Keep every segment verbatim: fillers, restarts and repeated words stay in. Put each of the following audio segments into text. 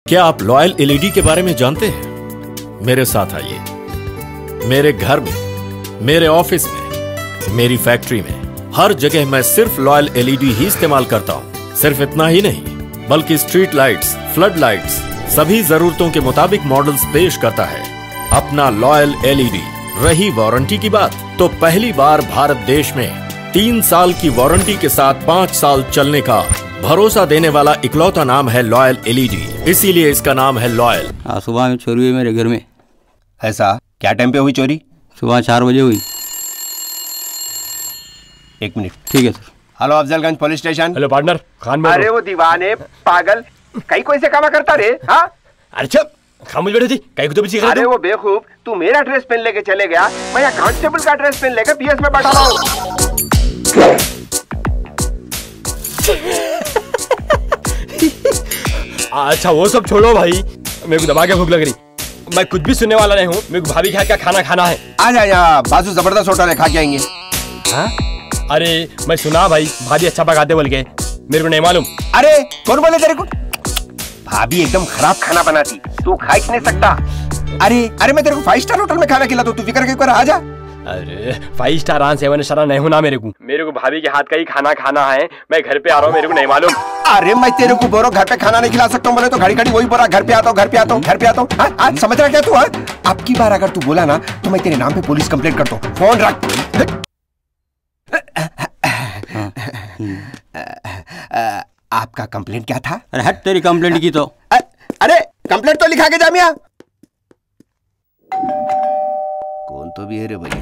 क्या आप loyal LED के बारे में जानते हैं? मेरे साथ आइए। मेरे घर में, मेरे ऑफिस में, मेरी फैक्ट्री में, हर जगह मैं सिर्फ लॉयल एलईडी ही इस्तेमाल करता हूं। सिर्फ इतना ही नहीं, बल्कि स्ट्रीट लाइट्स, फ्लड लाइट्स, सभी जरूरतों के मुताबिक मॉडल्स पेश करता है अपना लॉयल एलईडी। रही वारंटी की बात, तो पहली बार भारत देश में तीन साल की वारंटी के साथ पाँच साल चलने का भरोसा देने वाला इकलौता नाम है लॉयल एलईडी, इसीलिए इसका नाम है लॉयल। हाँ, सुबह में चोरी हुई मेरे घर में। ऐसा? क्या टाइम पे हुई चोरी? सुबह चार बजे हुई। एक मिनट। ठीक है sir. Hello, Afzalgunj police station. Hello partner, Khan बोल। अरे वो दीवाने पागल कई कोई से काम करता रे। हाँ अरे चुप, खामोश बैठे थी। कई को तो भी अरे वो बेवकूफ, तू मेरा ड्रेस पहन लेके चले गया, मैं यहाँ कांस्टेबल का ड्रेस पहन लेकर पीएस में बैठा रहा हूँ। अच्छा वो सब छोड़ो भाई, मेरे को दबा के भूख लग रही। मैं कुछ भी सुनने वाला नहीं हूँ, मेरे को भाभी के हाथ का खाना खाना है। आ जा यहाँ, बाजू जबरदस्त होटल है, खा के आएंगे। हाँ? अरे मैं सुना भाई, भाभी अच्छा पकाते बोल के, मेरे को नहीं मालूम। अरे कौन बोले तेरे को? भाभी एकदम खराब खाना बनाती, तू खा ही नहीं सकता। अरे अरे मैं तेरे को फाइव स्टार होटल में खाना खिलाता हूँ, तू फिक्र के आ जा। अरे फाइव स्टार आन सेवन स्टार नहीं होना मेरे को, मेरे को भाभी के हाथ का ही खाना खाना है। मैं घर पे आ रहा हूँ, मेरे को नहीं मालूम। अरे मैं तेरे को बोलो घर पे खाना नहीं खिला सकता हूँ, बोले तो घड़ी घड़ी वही बोला घर पे आता हूँ, घर पे आता हूँ, घर पे आता हूँ। आज समझ रहा क्या तू? अब की बार अगर तू बोला ना तो मैं तेरे नाम पे पुलिस कंप्लेंट करता हूँ। फोन रख। आपका कंप्लेंट क्या था? अरे हट, तेरी कंप्लेंट की तो। अरे कंप्लेंट तो लिखा के जामिया। कौन तो भी है रे भाई?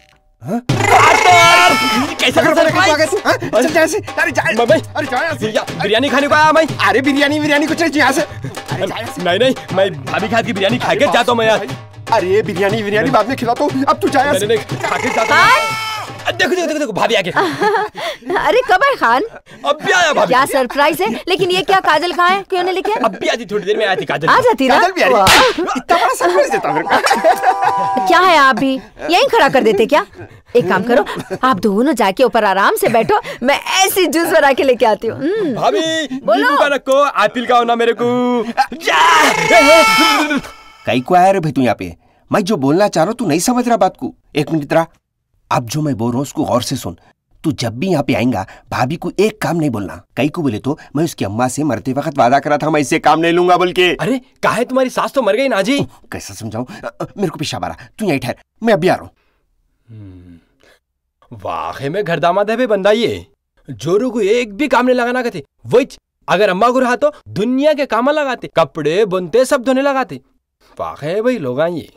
कैसा कर सकता है? चल जा से। अरे जा, अरे जा से। बिरयानी खाने को आया मैं। अरे बिरयानी बिरयानी कुछ नहीं, यहाँ से। नहीं नहीं, मैं भाभी के हाथ की बिरयानी खा के जाता हूँ मैं यार। अरे बिरयानी बिरयानी बाद में खिलाता हूँ, अब तू जा यहाँ से। खा के जाता हूँ। देखो देखो देखो, देखो भाभी आके। अरे कब है खान? अब भी आया भाभी। क्या सरप्राइज है? लेकिन ये क्या काजल कहाँ है? क्यों नहीं लेके? अब भी आती, थोड़ी देर में आती काजल। आ जाती ना? इतना बड़ा सरप्राइज देता मेरे को। क्या है, आप भी यहीं खड़ा कर देते क्या? एक काम करो, आप दोनों जाके ऊपर आराम से बैठो, मैं ऐसी जूस बना के लेके आती हूँ। भाभी नींबू का रखो, एप्पल का होना मेरे को। कई को आया रे भाई तू यहाँ पे? मैं जो बोलना चाह रहा हूँ तू नहीं समझ रहा बात को। एक मिनट रहा, अब जो मैं बोल रहा हूँ उसको गौर से सुन। तू जब भी यहाँ पे आएगा भाभी को एक काम नहीं बोलना। कई को बोले तो मैं उसकी अम्मा से मरते वक्त वादा करा था मैं इससे काम नहीं लूंगा बोल के। अरे काहे, तुम्हारी सास तो मर गई ना जी। कैसा समझाऊं? मेरे को पेशाब आ रहा, तू यहीं ठहर, मैं अभी आ रहा हूँ। वाकई में घर दामाद है बंदा ये, जोरू को एक भी काम नहीं लगाना कहते। वही अगर अम्मा को रहा तो दुनिया के काम लगाते, कपड़े बुनते, सब धोने लगाते। वाकई भाई लोग ये।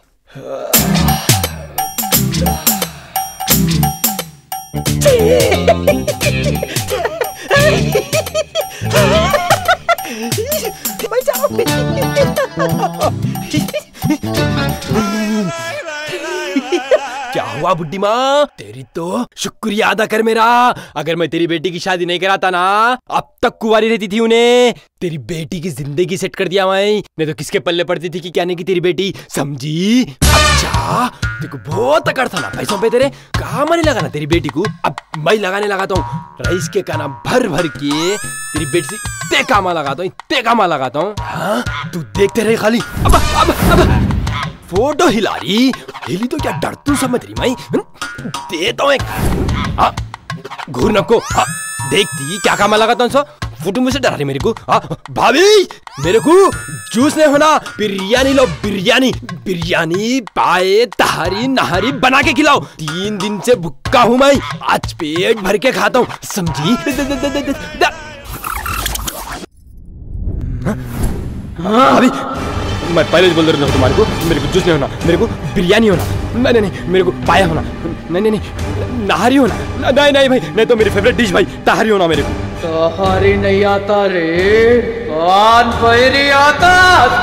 क्या हुआ बुड्ढी माँ? तेरी तो शुक्रिया अदा कर मेरा। अगर मैं तेरी बेटी की शादी नहीं कराता ना, अब तक कुंवारी रहती थी उन्हें। तेरी बेटी की जिंदगी सेट कर दिया मैं, नहीं तो किसके पल्ले पड़ती थी कि क्या नहीं की तेरी बेटी, समझी? अच्छा देखो बहुत अकड़ था ना पैसों पे तेरे, कहा मैंने लगाना तेरी बेटी को, अब मैं लगाने लगाता हूँ। रईस के काना भर भर के तेरी बेटी से इतने कामा लगाता हूँ, इतने कामा लगाता हूँ। हाँ तू देखते रहे खाली। अब अब अब फोटो हिला रही, हिली तो क्या डर तू समझ रही मैं? देता हूँ एक घूर नको। देखती क्या कामा लगाता हूँ, फोटो में से डरा रही मेरे को। भाभी मेरे को जूस नहीं होना, बिरयानी लो, बिरयानी बिरयानी पाए तहारी नहारी बना के खिलाओ। तीन दिन से भूखा हूँ मैं, आज पेट भर के खाता हूँ, समझी? भाभी मैं पहले ही बोल रहा हूँ तुम्हारे को, मेरे को जूस नहीं होना, मेरे को बिरयानी होना। नहीं नहीं नहीं, मेरे को पाया होना। नहीं नहीं नहीं, नहारी होना। नहीं नहीं भाई, नहीं तो मेरी फेवरेट डिश भाई तहारी होना मेरे को। तहारी नहीं आता रे, कौन पैरी आता?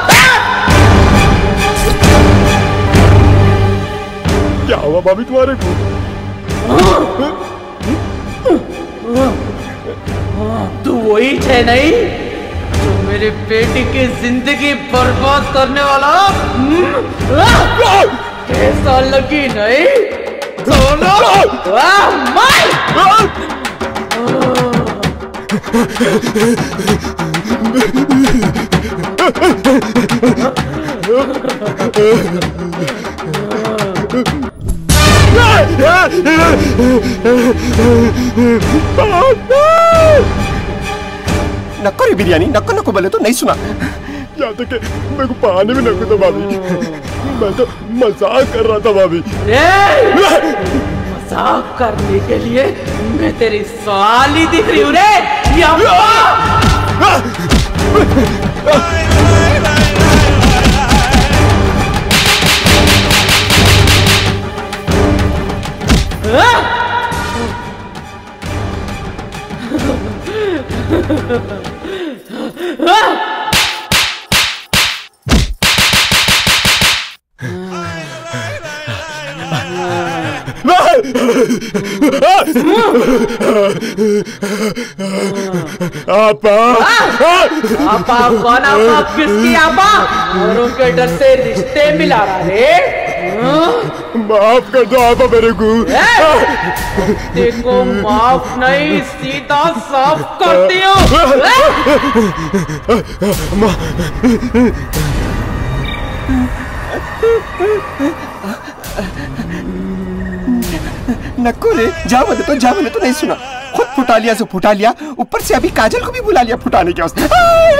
क्या हुआ भाभी तुम्हारे को? तू वही थे नहीं जो मेरी बेटी की जिंदगी बर्बाद करने वाला? कैसा लगी नहीं? नक्को रे बिरयानी, नक्को नक्को बोले तो नहीं सुना। यहाँ तक कि मेरे को पानी में नक्को था भाभी, मैं तो मजाक कर रहा था भाभी। मजाक करने के लिए मैं तेरी साली दिख रही हूँ रे। आपा आपा कौन? आपा किसकी आपा? औरों के डर से रिश्ते मिला रहा रे। माफ कर दो आपा मेरे को। देखो माफ नहीं, सीधा साफ करती हूँ। नक्को रे, जा बोले तो जा बोले तो नहीं सुना। खुद फुटा लिया सो फुटा लिया, ऊपर से अभी काजल को भी बुला लिया फुटाने के वास्ते।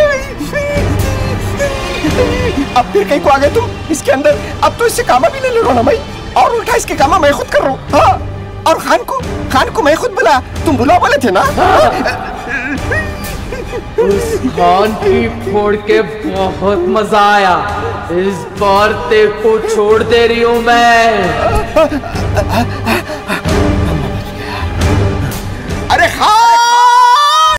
अब फिर कहीं को आ गए तुम इसके अंदर। अब तो इससे कामा भी ले ले रहा ना भाई, और उल्टा इसके कामा मैं खुद कर रहा हूँ। हाँ, और खान को खान को मैं खुद बुला, तुम बुला बोले थे ना। उस खान की फोड़ के बहुत मजा आया। इस बार तेरे को छोड़ दे रही हूँ मैं।